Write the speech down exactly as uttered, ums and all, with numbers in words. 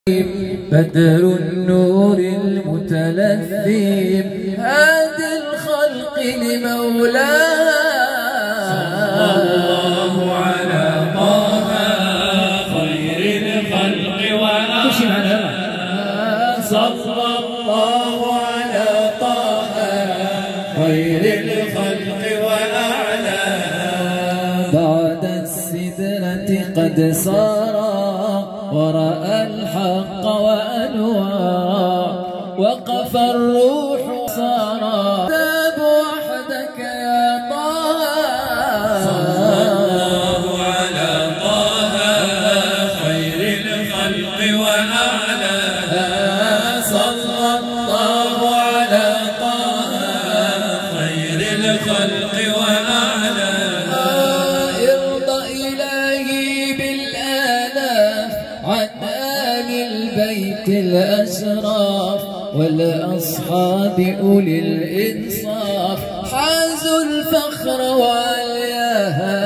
بدر النور المتلثم هادي الخلق لمولاه صلى الله على طه خير الخلق وأعلى. صلى الله على طه خير الخلق وأعلى. بعد السدرة قد صار ورأى الحق وأنوار وقف الروح صار تاب وحدك يا طه. صلى الله على طه خير الخلق وأعلى. صلى الله على طه خير الخلق وأعلى. ارضى إلهي بالآلاف عن آل البيت الأشراف والأصحاب أولي الإنصاف حازوا الفخر وعلياها